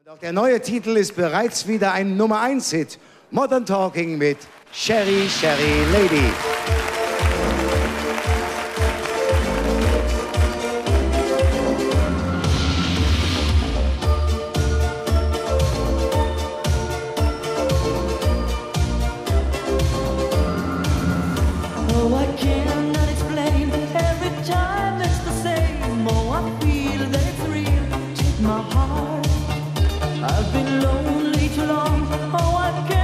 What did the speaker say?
Doch der neue Titel ist bereits wieder ein Nummer-1-Hit. Modern Talking mit Sherry, Sherry Lady. Oh, I cannot explain. Every time it's the same. Oh, I feel that it's real. Take my heart. I've been lonely too long. Oh, I can't.